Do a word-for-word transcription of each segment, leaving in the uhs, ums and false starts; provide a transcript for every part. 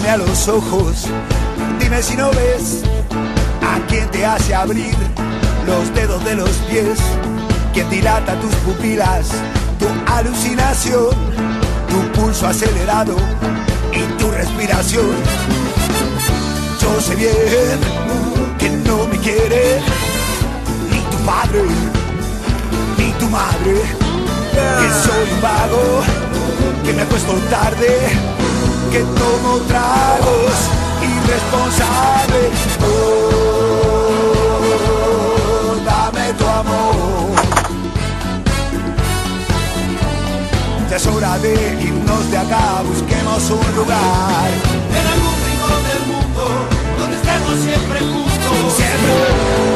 mírame a los ojos, dime si no ves a quien te hace abrir los dedos de los pies, quien dilata tus pupilas, tu alucinación, tu pulso acelerado y tu respiración. Yo sé bien que no me quiere ni tu padre ni tu madre, que soy un vago, que me acuesto tarde, que tomo tragos, irresponsable. Oh, dame tu amor. Ya es hora de irnos de acá, busquemos un lugar en algún rincón del mundo donde estemos siempre juntos. Siempre.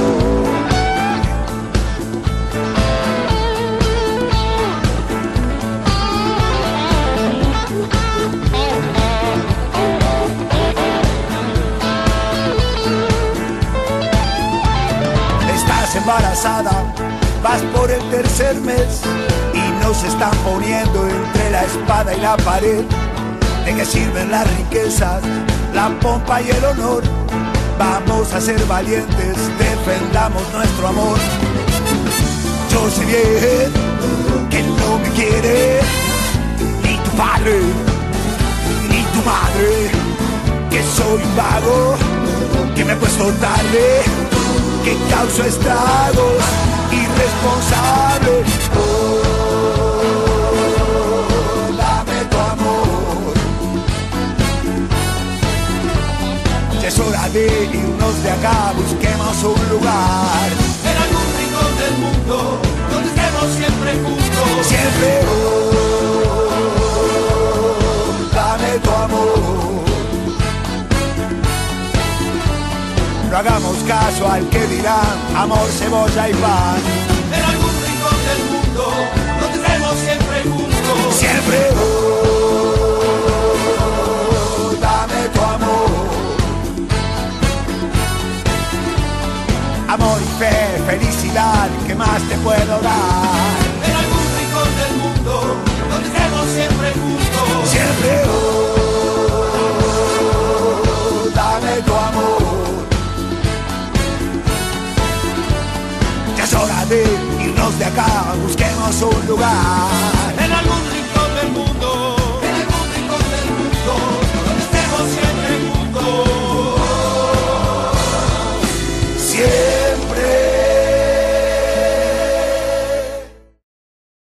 Embarazada, vas por el tercer mes y nos están poniendo entre la espada y la pared. ¿De qué sirven las riquezas, la pompa y el honor? Vamos a ser valientes, defendamos nuestro amor. Yo sé bien que no me quiere ni tu padre ni tu madre, que soy un vago, que me he puesto tarde, que causa estragos, irresponsable. Oh, dame tu amor. Ya es hora de irnos de acá, busquemos un lugar en algún rincón del mundo donde estemos siempre juntos. Siempre. Oh, dame tu amor. No hagamos caso al que dirán amor, cebolla y pan. En algún rincón del mundo donde estemos siempre juntos. Siempre. Oh, dame tu amor. Amor y fe, felicidad, ¿qué más te puedo dar? En algún rincón del mundo donde estemos siempre juntos. Siempre. Oh, dame tu amor. Ya es hora de irnos de acá, busquemos un lugar